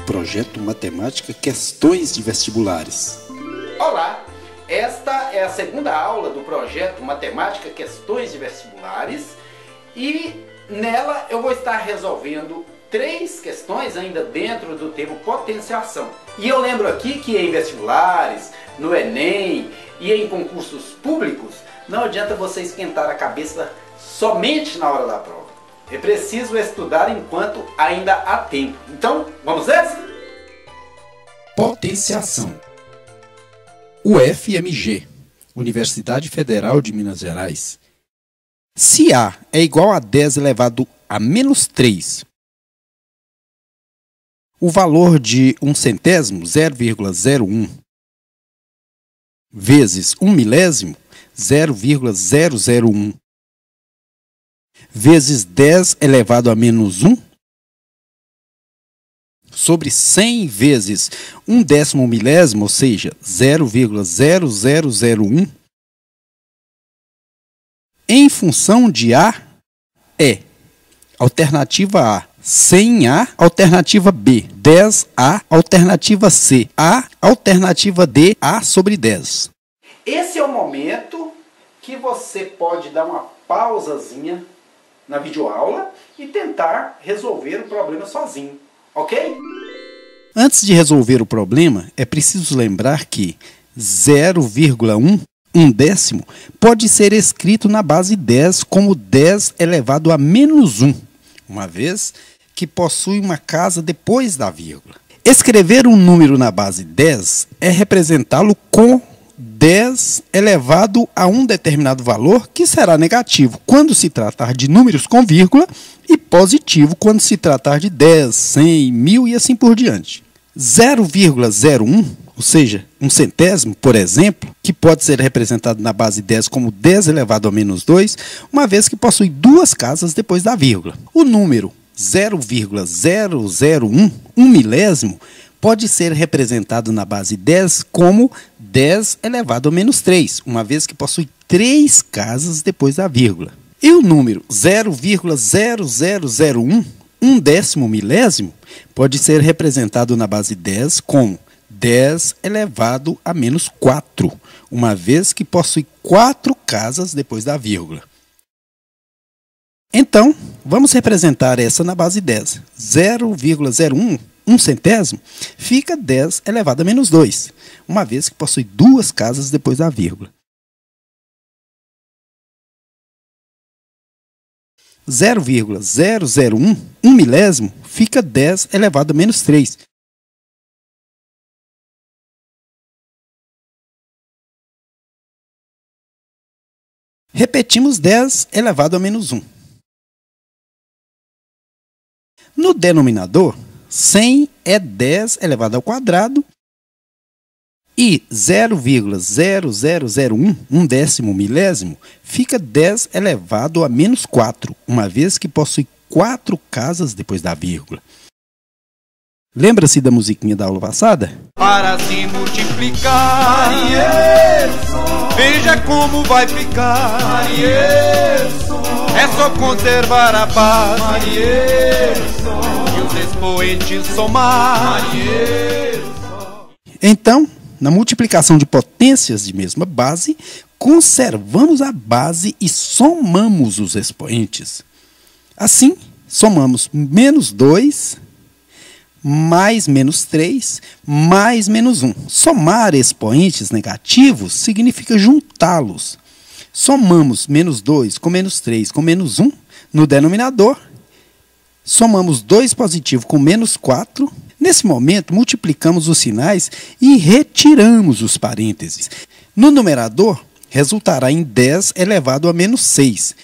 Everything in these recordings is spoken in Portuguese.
Projeto Matemática Questões de Vestibulares. Olá, esta é a segunda aula do Projeto Matemática Questões de Vestibulares e nela eu vou estar resolvendo 3 questões ainda dentro do tema potenciação. E eu lembro aqui que em vestibulares, no Enem e em concursos públicos, não adianta você esquentar a cabeça somente na hora da prova. É preciso estudar enquanto ainda há tempo. Então, vamos nessa? Potenciação. UFMG, Universidade Federal de Minas Gerais. Se A é igual a 10 elevado a menos 3, o valor de 1 centésimo, 0,01, vezes 1 milésimo, 0,001, vezes 10 elevado a menos 1, sobre 100 vezes 1 décimo milésimo, ou seja, 0,0001, em função de A é alternativa A, 100A, alternativa B, 10A, alternativa C, A, alternativa D, A sobre 10. Esse é o momento que você pode dar uma pausazinha na videoaula e tentar resolver o problema sozinho, ok? Antes de resolver o problema, é preciso lembrar que 0,1, 1 décimo, pode ser escrito na base 10 como 10 elevado a menos 1, uma vez que possui uma casa depois da vírgula. Escrever um número na base 10 é representá-lo com 10 elevado a um determinado valor, que será negativo quando se tratar de números com vírgula e positivo quando se tratar de 10, 100, 1000 e assim por diante. 0,01, ou seja, 1 centésimo, por exemplo, que pode ser representado na base 10 como 10 elevado a menos 2, uma vez que possui 2 casas depois da vírgula. O número 0,001, 1 milésimo, pode ser representado na base 10 como 10 elevado a menos 3, uma vez que possui 3 casas depois da vírgula. E o número 0,0001, 1 décimo milésimo, pode ser representado na base 10 como 10 elevado a menos 4, uma vez que possui 4 casas depois da vírgula. Então, vamos representar essa na base 10. 0,01, 1 centésimo, fica 10 elevado a menos 2, uma vez que possui 2 casas depois da vírgula. 0,001, 1 milésimo, fica 10 elevado a menos 3. Repetimos 10 elevado a menos 1. No denominador, 100 é 10 elevado ao quadrado e 0,0001, 1 décimo milésimo, fica 10 elevado a menos 4, uma vez que possui 4 casas depois da vírgula. Lembra-se da musiquinha da aula passada? Para se multiplicar, veja como vai ficar. É só conservar a base e os expoentes somar. Então, na multiplicação de potências de mesma base, conservamos a base e somamos os expoentes. Assim, somamos menos 2 mais menos 3 mais menos 1. Somar expoentes negativos significa juntá-los. Somamos menos 2 com menos 3 com menos 1 no denominador. Somamos 2 positivo com menos 4. Nesse momento, multiplicamos os sinais e retiramos os parênteses. No numerador, resultará em 10 elevado a menos 6.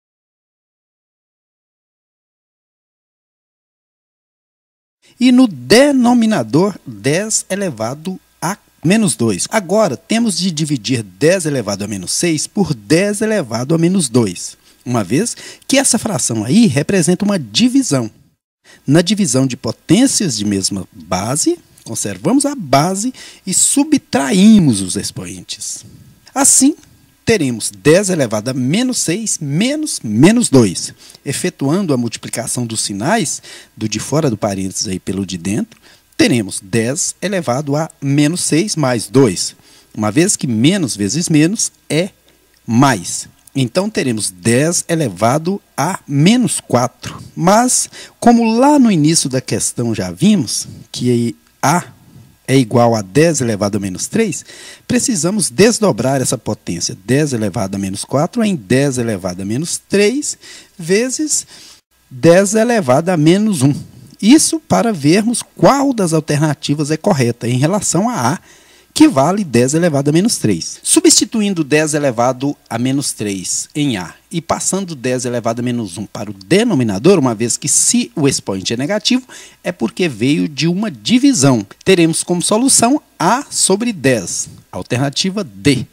E no denominador, 10 elevado a menos 2. Agora, temos de dividir 10 elevado a menos 6 por 10 elevado a menos 2, uma vez que essa fração aí representa uma divisão. Na divisão de potências de mesma base, conservamos a base e subtraímos os expoentes. Assim, teremos 10 elevado a menos 6 menos menos 2. Efetuando a multiplicação dos sinais, do de fora do parênteses aí pelo de dentro, teremos 10 elevado a menos 6 mais 2, uma vez que menos vezes menos é mais. Então, teremos 10 elevado a menos 4. Mas, como lá no início da questão já vimos que A é igual a 10 elevado a menos 3, precisamos desdobrar essa potência 10 elevado a menos 4 em 10 elevado a menos 3 vezes 10 elevado a menos 1. Isso para vermos qual das alternativas é correta em relação a A, que vale 10 elevado a menos 3. Substituindo 10 elevado a menos 3 em A e passando 10 elevado a menos 1 para o denominador, uma vez que se o expoente é negativo, é porque veio de uma divisão. Teremos como solução A sobre 10, alternativa D.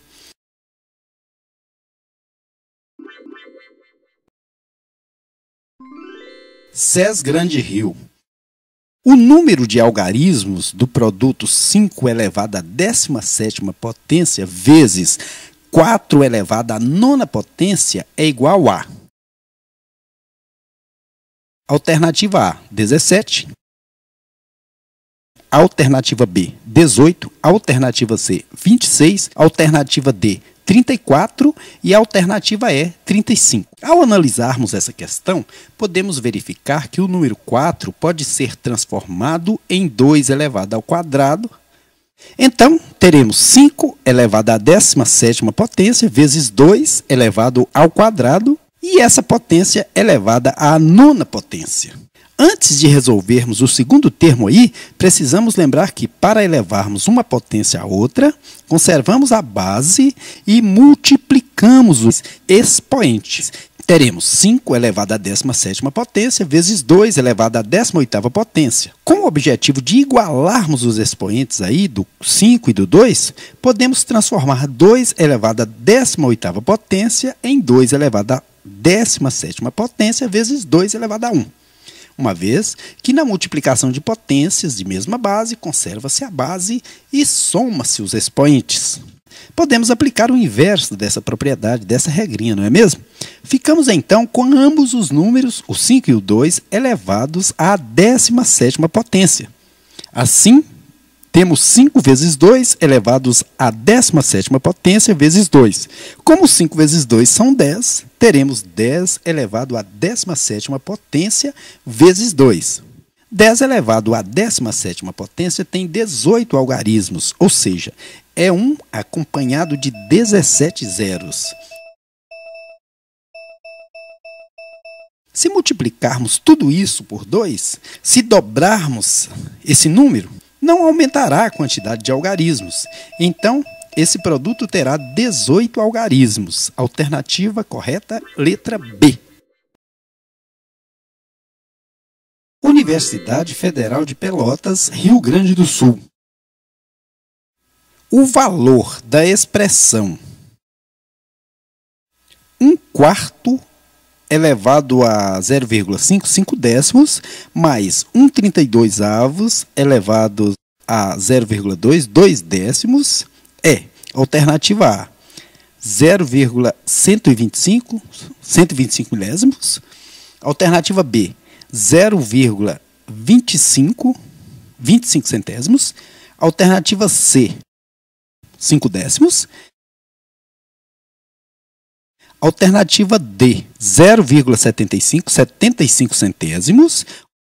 SES Grande Rio. O número de algarismos do produto 5 elevado à 17ª potência vezes 4 elevado à 9ª potência é igual a alternativa A, 17, alternativa B, 18, alternativa C, 26, alternativa D, 34 e a alternativa E, 35. Ao analisarmos essa questão, podemos verificar que o número 4 pode ser transformado em 2 elevado ao quadrado. Então, teremos 5 elevado à 17ª potência vezes 2 elevado ao quadrado e essa potência elevada à 9ª potência. Antes de resolvermos o segundo termo aí, precisamos lembrar que para elevarmos uma potência a outra, conservamos a base e multiplicamos os expoentes. Teremos 5 elevado à 17ª potência vezes 2 elevado à 18ª potência. Com o objetivo de igualarmos os expoentes aí do 5 e do 2, podemos transformar 2 elevado à 18ª potência em 2 elevado à 17ª potência vezes 2 elevado a 1. Uma vez que na multiplicação de potências de mesma base, conserva-se a base e soma-se os expoentes. Podemos aplicar o inverso dessa propriedade, dessa regrinha, não é mesmo? Ficamos então com ambos os números, o 5 e o 2, elevados à 17ª potência. Assim, temos 5 vezes 2 elevados à 17ª potência vezes 2. Como 5 vezes 2 são 10, teremos 10 elevado à 17ª potência vezes 2. 10 elevado à 17ª potência tem 18 algarismos, ou seja, é 1 acompanhado de 17 zeros. Se multiplicarmos tudo isso por 2, se dobrarmos esse número, não aumentará a quantidade de algarismos. Então, esse produto terá 18 algarismos. Alternativa correta, letra B. Universidade Federal de Pelotas, Rio Grande do Sul. O valor da expressão 1/4 elevado a 0,5, 5 décimos, mais 1/32 elevado a 0,2, 2 décimos, é alternativa A, 0,125, 125 milésimos, alternativa B, 0,25, 25 centésimos, alternativa C, 5 décimos, alternativa D, 0,75, 75 centésimos.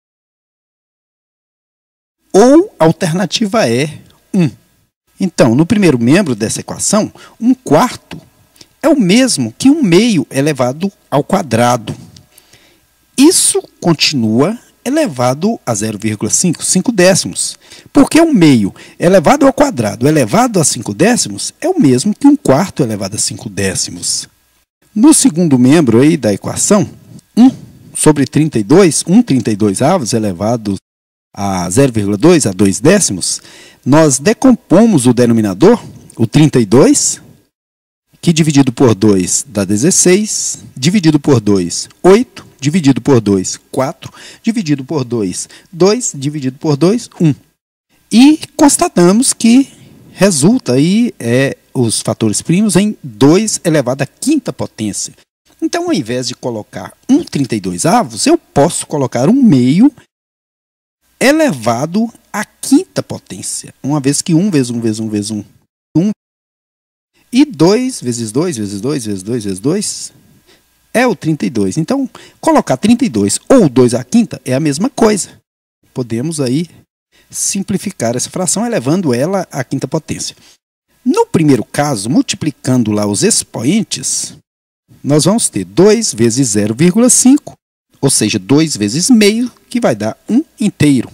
Ou alternativa E, 1. Então, no primeiro membro dessa equação, 1/4 é o mesmo que 1/2 elevado ao quadrado. Isso continua elevado a 0,5, 5 décimos. Porque 1/2 elevado ao quadrado elevado a 5 décimos é o mesmo que 1/4 elevado a 5 décimos. No segundo membro aí da equação, 1 sobre 32, 1/32 elevado a 0,2 a 2 décimos, nós decompomos o denominador, o 32, que dividido por 2 dá 16, dividido por 2, 8, dividido por 2, 4, dividido por 2, 2, dividido por 2, 1. E constatamos que resulta aí os fatores primos em 2 elevado à 5ª potência. Então, ao invés de colocar 1/32, eu posso colocar 1/2 elevado a quinta potência, uma vez que 1 vezes 1 vezes 1 vezes 1, 1. E 2 vezes 2 vezes 2 vezes 2 vezes 2 é o 32. Então, colocar 32 ou 2 à quinta é a mesma coisa. Podemos aí simplificar essa fração elevando ela à quinta potência. No primeiro caso, multiplicando lá os expoentes, nós vamos ter 2 vezes 0,5, ou seja, 2 vezes meio, que vai dar 1 inteiro.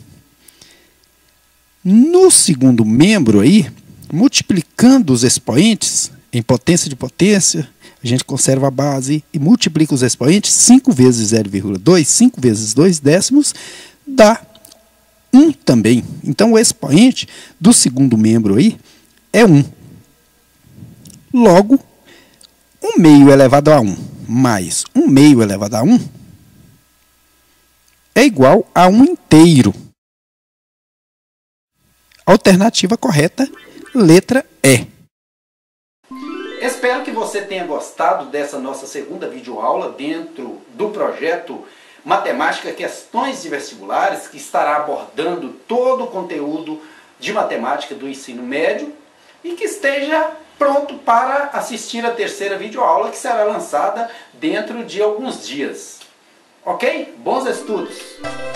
No segundo membro aí, multiplicando os expoentes em potência de potência, a gente conserva a base e multiplica os expoentes. 5 vezes 0,2, 5 vezes 2 décimos, dá 1 também. Então, o expoente do segundo membro aí é 1. Logo, 1 meio elevado a 1 mais 1 meio elevado a 1 é igual a 1 inteiro. Alternativa correta, letra E. Espero que você tenha gostado dessa nossa segunda videoaula dentro do projeto Matemática Questões de Vestibulares, que estará abordando todo o conteúdo de matemática do ensino médio e que esteja pronto para assistir a terceira videoaula, que será lançada dentro de alguns dias. Ok? Bons estudos!